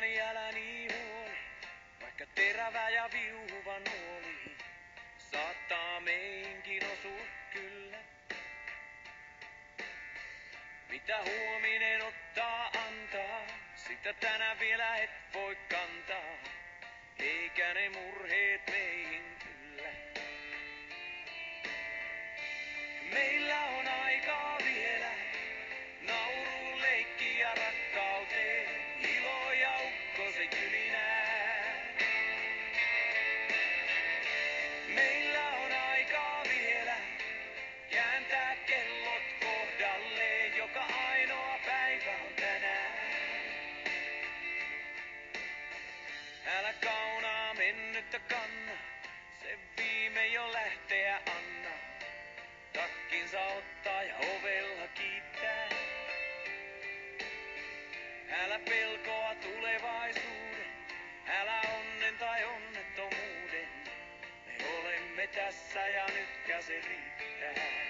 Poikani älä niin huoli, vaikka terävä ja viuhuva nuoli saattaa meinkin osua kyllä. Mitä huominen ottaa antaa, sitä tänään vielä et voi kantaa, eikä ne murheet meihin kyllä. Meillä on aikaa vielä, nauruun, leikkiin ja rakkauteen, ilo ja ukkosen jylinää. Meillä on aikaa vielä, kääntää kellot kohdalleen, joka ainoa päivä on tänään. Älä kaunaa mennyttä kanna, se viime jo lähteä anna. Takkinsa ottaa ja ovella kiittää. Älä pelkoa tulevaisuuden, älä onnen tai onnettomuuden. Me olemme tässä ja nytkä se riittää.